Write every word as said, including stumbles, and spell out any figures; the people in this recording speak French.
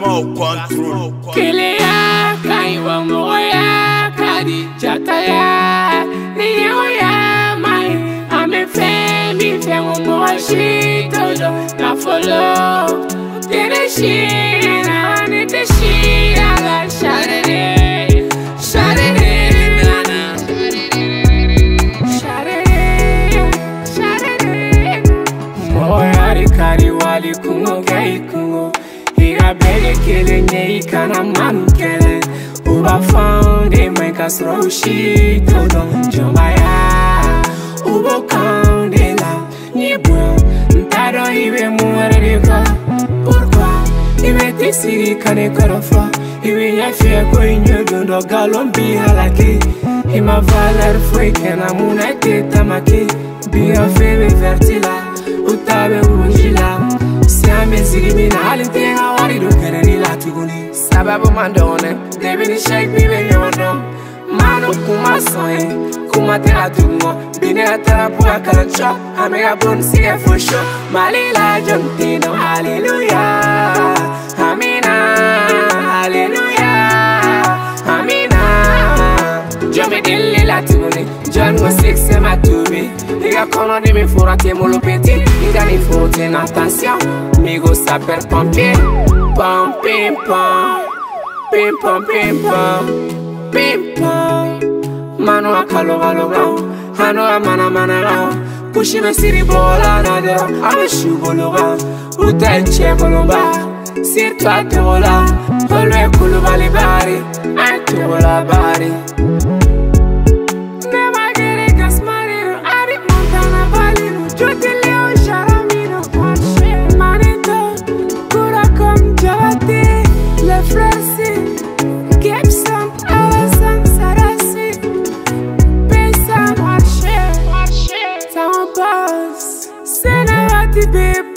Smoke control. Kilia kaiwa moya kadi jataya ni oya mai ame fe mi fe mo moshi todo na follow tere shi na ne te shi ala sharere sharere nana sharere sharere moya ri kari wali kungo gai kungo Ira bele kele nye ikana manu kele Uba fonde mwen kasro ushi todo Jomaya Ubo kande la Nye bwe Ntado ibe muere diko Pourquoi Ibe tisiri kane korofo Ibe nye fie ko inyo dondo galombi halaki Ima valer fwe kena muna teta maki Bia febe vertila Utabe ujila Mezigi mina halintenga wari do kene ni la tuguni Sababu mandone Debi ni shake mi benye wano Mano kuma soye Kuma te atungo Bine atara puga karancho Amega bon sige fosho Malila jontino Hallelujah Amina Hallelujah Amina Jome dili la tuguni John was six e matubi Liga kono di mi fura te molo peti Liga ni furo te na attention Migo saper pompier Pom pim pom Pim pom pim pom Pim pom Mano a kalo galo gao Hano a mana mana gao Kushi me siri bola na dero Ame shu bolo gao Uta enche bolo ba Sir tu a te vola Olwe kulu bali bari Ante vola bari Baby